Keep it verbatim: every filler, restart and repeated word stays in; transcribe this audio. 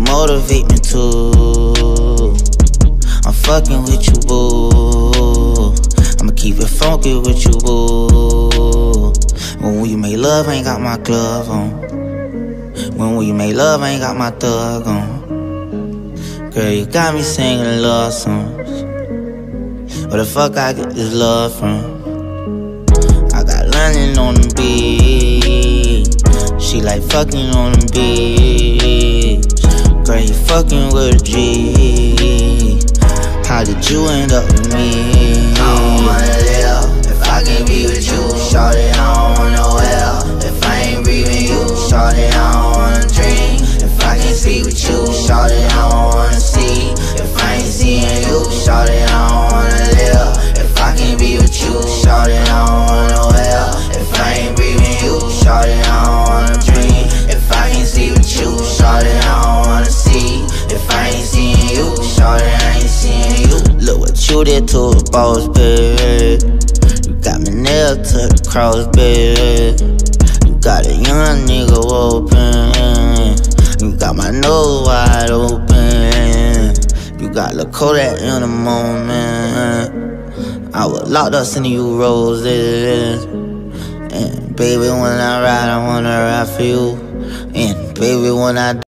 motivate me too. I'm fucking with you, boo. I'ma keep it funky with you, boo. When we make love, I ain't got my glove on. When we make love, I ain't got my thug on. Girl, you got me singing love songs. Where the fuck I get this love from? I got London on the beat. She like fucking on the beach. Girl, you fucking with a G. How did you end up with me? I don't wanna live if I can't be with you. Shawty, I don't want no help if I ain't breathing you. Shawty, I don't wanna dream if I can't speak with you. Shawty, I don't wanna see if I ain't seeing you. Shawty, I don't wanna live if I can't be with you. Shawty, I don't want no help if I ain't breathing you. Shawty, I don't wanna dream if I can't see with you. Shawty, I don't wanna see if I ain't seeing you. Shawty, I ain't seeing you. Look what you did to a boss, babe. You got me nailed to the cross, babe. You got a young nigga open. You got my nose wide open. You got the Kodak in the moment. I was locked up sending you roses. And baby, when I ride, I wanna ride for you. And baby, when I